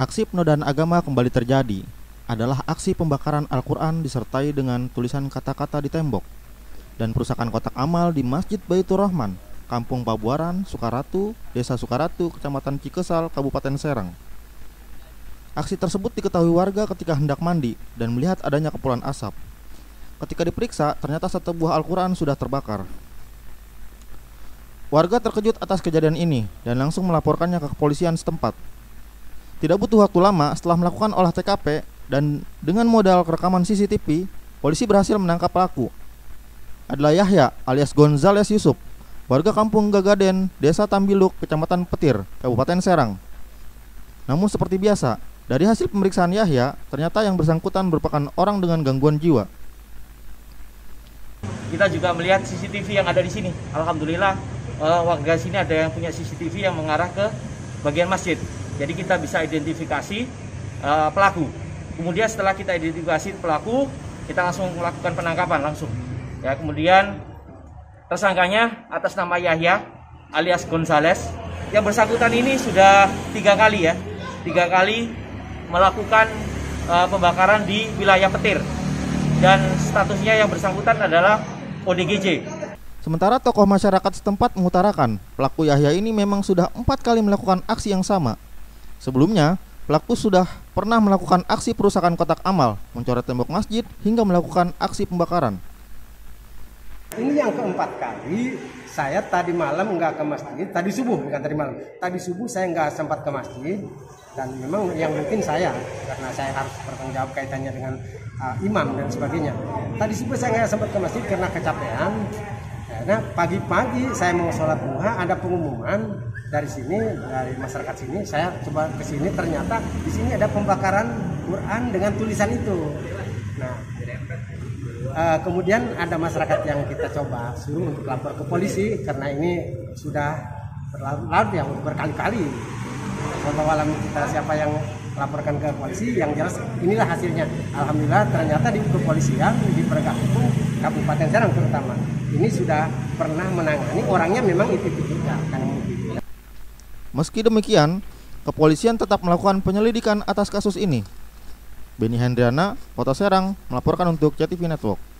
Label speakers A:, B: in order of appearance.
A: Aksi penodaan agama kembali terjadi. Adalah aksi pembakaran Al-Quran disertai dengan tulisan kata-kata di tembok dan perusakan kotak amal di Masjid Baitur Rahman, Kampung Pabuaran, Sukaratu, Desa Sukaratu, Kecamatan Cikesal, Kabupaten Serang. Aksi tersebut diketahui warga ketika hendak mandi dan melihat adanya kepulan asap. Ketika diperiksa, ternyata satu buah Al-Quran sudah terbakar. Warga terkejut atas kejadian ini dan langsung melaporkannya ke kepolisian setempat. Tidak butuh waktu lama setelah melakukan olah TKP dan dengan modal rekaman CCTV, polisi berhasil menangkap pelaku. Adalah Yahya alias Gonzales Yusuf, warga kampung Gagaden, Desa Tambiluk, Kecamatan Petir, Kabupaten Serang. Namun seperti biasa, dari hasil pemeriksaan Yahya, ternyata yang bersangkutan merupakan orang dengan gangguan jiwa.
B: Kita juga melihat CCTV yang ada di sini. Alhamdulillah warga sini ada yang punya CCTV yang mengarah ke bagian masjid. Jadi kita bisa identifikasi pelaku. Kemudian setelah kita identifikasi pelaku, kita langsung melakukan penangkapan langsung. Ya, kemudian tersangkanya atas nama Yahya alias Gonzales. Yang bersangkutan ini sudah 3 kali melakukan pembakaran di wilayah Petir. Dan statusnya yang bersangkutan adalah ODGJ.
A: Sementara tokoh masyarakat setempat mengutarakan pelaku Yahya ini memang sudah 4 kali melakukan aksi yang sama. Sebelumnya, pelaku sudah pernah melakukan aksi perusakan kotak amal, mencoret tembok masjid, hingga melakukan aksi pembakaran.
C: Ini yang keempat kali. Saya tadi malam nggak ke masjid, tadi subuh saya nggak sempat ke masjid. Dan memang yang mungkin saya, karena saya harus bertanggung jawab kaitannya dengan imam dan sebagainya. Tadi subuh saya nggak sempat ke masjid karena kecapean. Karena pagi-pagi saya mau sholat duha, ada pengumuman dari sini, dari masyarakat sini. Saya coba ke sini, ternyata di sini ada pembakaran Quran dengan tulisan itu. Nah, kemudian ada masyarakat yang kita coba suruh untuk lapor ke polisi karena ini sudah berlarut yang berkali-kali. Wallahualam kita siapa yang laporkan ke polisi, yang jelas inilah hasilnya. Alhamdulillah ternyata di kepolisian di penegak hukum Kabupaten Serang terutama ini sudah pernah menangani orangnya, memang itu juga.
A: Meski demikian, kepolisian tetap melakukan penyelidikan atas kasus ini. Beni Hendriana, Kota Serang, melaporkan untuk CTV Network.